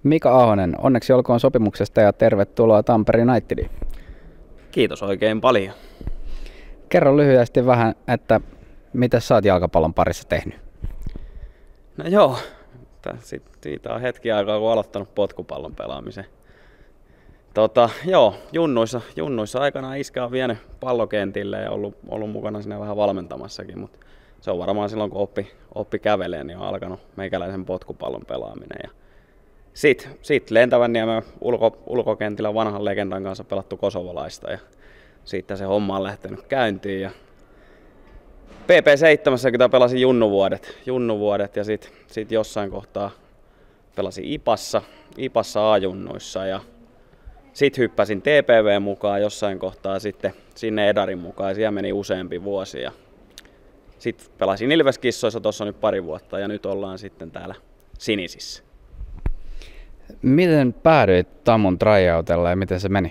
Mika Ahonen, onneksi olkoon sopimuksesta ja tervetuloa Tampere Unitediin. Kiitos oikein paljon. Kerro lyhyesti vähän, että mitä sä oot jalkapallon parissa tehnyt? No joo, siitä on hetki aikaa kun aloittanut potkupallon pelaamisen. Junnuissa aikanaan iskä on vienyt pallokentille ja ollut mukana siinä vähän valmentamassakin, mutta se on varmaan silloin kun oppi kävelee, niin on alkanut meikäläisen potkupallon pelaaminen. Ja sit Lentävänniemen ulkokentillä vanhan legendan kanssa pelattu kosovolaista ja siitä se homma on lähtenyt käyntiin. Ja PP7 pelasin junnuvuodet ja sit jossain kohtaa pelasin IPassa A-junnuissa ja sit hyppäsin TPV mukaan jossain kohtaa sitten sinne Edarin mukaan ja siellä meni useampi vuosi. Ja sit pelasin Ilveskissoissa tuossa nyt pari vuotta ja nyt ollaan sitten täällä Sinisissä. Miten päädyit Tamun tryoutilla ja miten se meni?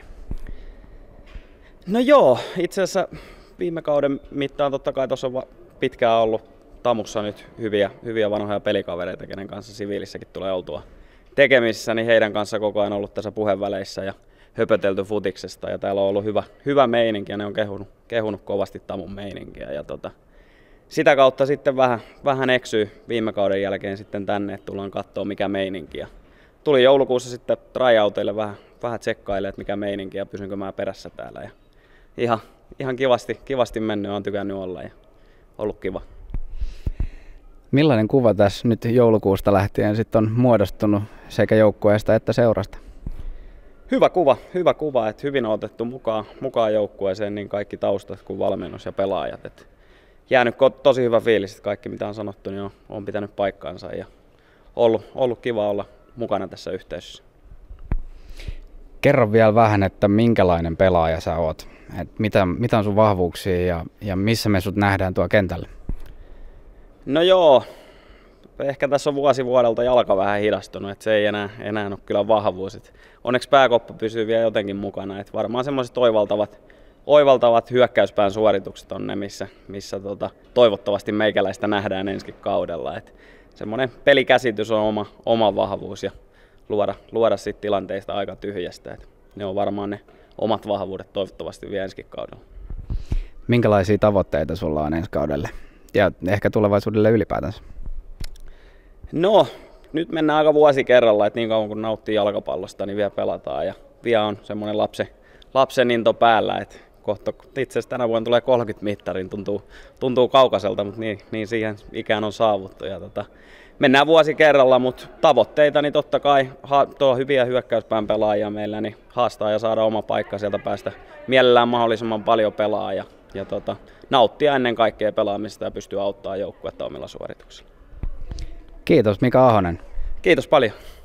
No joo, itse asiassa viime kauden mittaan totta kai tuossa on pitkään ollut Tamussa nyt hyviä vanhoja pelikavereita, kenen kanssa siviilissäkin tulee oltua tekemisissä, niin heidän kanssa koko ajan ollut tässä puheväleissä ja höpötelty futiksesta ja täällä on ollut hyvä meininki ja ne on kehunut kovasti Tamun meininkiä ja sitä kautta sitten vähän eksyy viime kauden jälkeen sitten tänne, että tullaan katsoa mikä meininki ja tuli joulukuussa sitten tryouteille vähän tsekkailemaan, että mikä meininki ja pysynkö mä perässä täällä ja ihan kivasti mennyt, on tykännyt olla ja ollut kiva. Millainen kuva tässä nyt joulukuusta lähtien sitten on muodostunut sekä joukkueesta että seurasta? Hyvä kuva, että hyvin on otettu mukaan joukkueeseen niin kaikki taustat kuin valmennus ja pelaajat. Et jäänyt tosi hyvä fiilis, että kaikki mitä on sanottu niin on pitänyt paikkaansa ja ollut kiva olla mukana tässä yhteisössä. Kerro vielä vähän, että minkälainen pelaaja sä oot, mitä on sun vahvuuksia ja missä me sut nähdään tuo kentällä? No joo, ehkä tässä on vuosi vuodelta jalka vähän hidastunut, että se ei enää ole kyllä vahvuus. Onneksi pääkoppa pysyy vielä jotenkin mukana, että varmaan semmoiset oivaltavat hyökkäyspään suoritukset on ne, missä toivottavasti meikäläistä nähdään ensi kaudella. Et semmoinen pelikäsitys on oma vahvuus ja luoda sit tilanteista aika tyhjästä. Et ne on varmaan ne omat vahvuudet toivottavasti vielä ensi kaudella. Minkälaisia tavoitteita sulla on ensi kaudelle ja ehkä tulevaisuudelle ylipäätänsä? No, nyt mennään aika vuosi kerralla, että niin kauan kun nauttii jalkapallosta, niin vielä pelataan ja vielä on semmoinen lapsen into päällä, että kohta itse asiassa tänä vuonna tulee 30 mittarin, tuntuu kaukaiselta, mutta niin siihen ikään on saavuttu. Ja mennään vuosi kerralla, mutta tavoitteita niin totta kai tuo hyviä hyökkäyspään pelaajia meillä, niin haastaa ja saada oma paikka sieltä päästä mielellään mahdollisimman paljon pelaa ja nauttia ennen kaikkea pelaamista ja pystyy auttamaan joukkuetta omilla suorituksilla. Kiitos Mika Ahonen. Kiitos paljon.